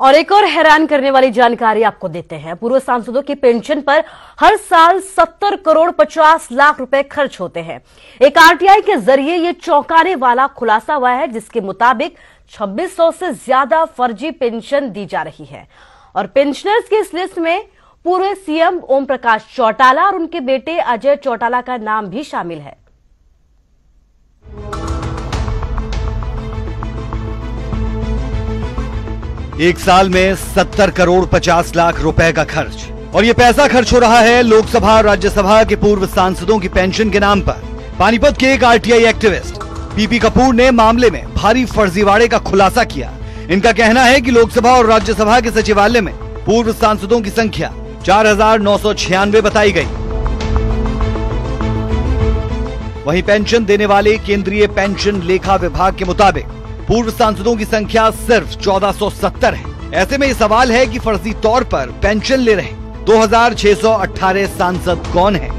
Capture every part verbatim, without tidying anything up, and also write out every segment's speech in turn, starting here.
और एक और हैरान करने वाली जानकारी आपको देते हैं। पूर्व सांसदों की पेंशन पर हर साल सत्तर करोड़ पचास लाख रुपए खर्च होते हैं। एक आरटीआई के जरिए ये चौंकाने वाला खुलासा हुआ है, जिसके मुताबिक छब्बीस सौ से ज्यादा फर्जी पेंशन दी जा रही है। और पेंशनर्स की इस लिस्ट में पूर्व सीएम ओम प्रकाश चौटाला और उनके बेटे अजय चौटाला का नाम भी शामिल है। एक साल में सत्तर करोड़ पचास लाख रुपए का खर्च, और ये पैसा खर्च हो रहा है लोकसभा और राज्यसभा के पूर्व सांसदों की पेंशन के नाम पर। पानीपत के एक आरटीआई एक्टिविस्ट पीपी कपूर ने मामले में भारी फर्जीवाड़े का खुलासा किया। इनका कहना है कि लोकसभा और राज्यसभा के सचिवालय में पूर्व सांसदों की संख्या चार हजार नौ सौ छियानवे बताई गई। वहीं पेंशन देने वाले केंद्रीय पेंशन लेखा विभाग के मुताबिक पूर्व सांसदों की संख्या सिर्फ चौदह सौ सत्तर है। ऐसे में ये सवाल है कि फर्जी तौर पर पेंशन ले रहे दो हजार छह सौ अठारह सांसद कौन हैं?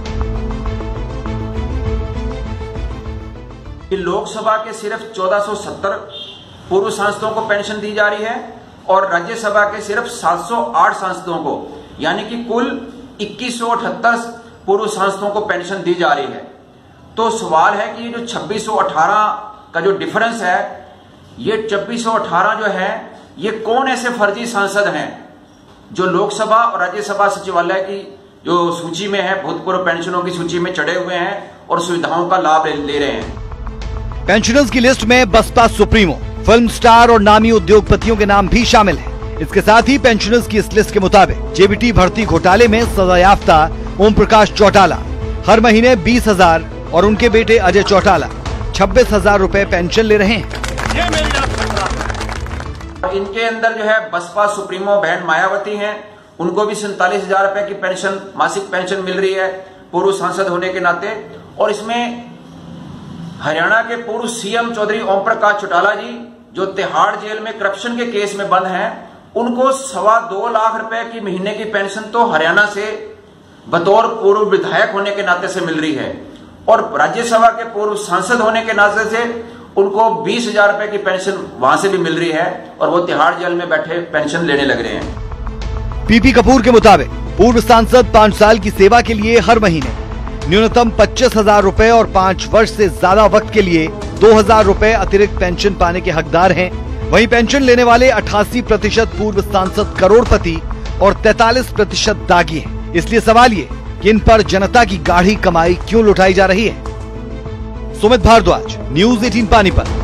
लोकसभा के सिर्फ चौदह सौ सत्तर पूर्व सांसदों को पेंशन दी जा रही है और राज्यसभा के सिर्फ सात सौ आठ सांसदों को, यानी कि कुल इक्कीस सौ अठहत्तर पूर्व सांसदों को पेंशन दी जा रही है। तो सवाल है कि जो छब्बीस सौ अठारह का जो डिफरेंस है, ये छब्बीस सौ अठारह जो है, ये कौन ऐसे फर्जी सांसद हैं जो लोकसभा और राज्यसभा सचिवालय की जो सूची में है, भूतपूर्व पेंशनों की सूची में चढ़े हुए हैं और सुविधाओं का लाभ ले रहे हैं। पेंशनर्स की लिस्ट में बसपा सुप्रीमो, फिल्म स्टार और नामी उद्योगपतियों के नाम भी शामिल हैं। इसके साथ ही पेंशनर्स की इस लिस्ट के मुताबिक जेबीटी भर्ती घोटाले में सजायाफ्ता ओम प्रकाश चौटाला हर महीने बीस हजार और उनके बेटे अजय चौटाला छब्बीस हजार रूपए पेंशन ले रहे हैं। ये मेरी और इनके अंदर जो है बसपा सुप्रीमो बहन मायावती हैं, उनको भी सैंतालीस हजार रुपए की पेंशन, मासिक पेंशन मिल रही है पूर्व सांसद होने के नाते। और इसमें हरियाणा के पूर्व सीएम चौधरी ओम प्रकाश चौटाला जी, जो तिहाड़ जेल में करप्शन के केस में बंद हैं, उनको सवा दो लाख रुपए की महीने की पेंशन तो हरियाणा से बतौर पूर्व विधायक होने के नाते से मिल रही है। और राज्यसभा के पूर्व सांसद होने के नाते से उनको बीस हजार रुपए की पेंशन वहां से भी मिल रही है और वो तिहाड़ जेल में बैठे पेंशन लेने लग रहे हैं। पीपी कपूर के मुताबिक पूर्व सांसद पाँच साल की सेवा के लिए हर महीने न्यूनतम पच्चीस हजार रूपए और पाँच वर्ष से ज्यादा वक्त के लिए दो हजार रूपए अतिरिक्त पेंशन पाने के हकदार हैं। वहीं पेंशन लेने वाले अट्ठासी प्रतिशत पूर्व सांसद करोड़पति और तैतालीस प्रतिशत दागी हैं। इसलिए सवाल ये कि इन पर जनता की गाढ़ी कमाई क्यों लुटाई जा रही है? सुमित भारद्वाज, न्यूज़ अठारह पानीपत।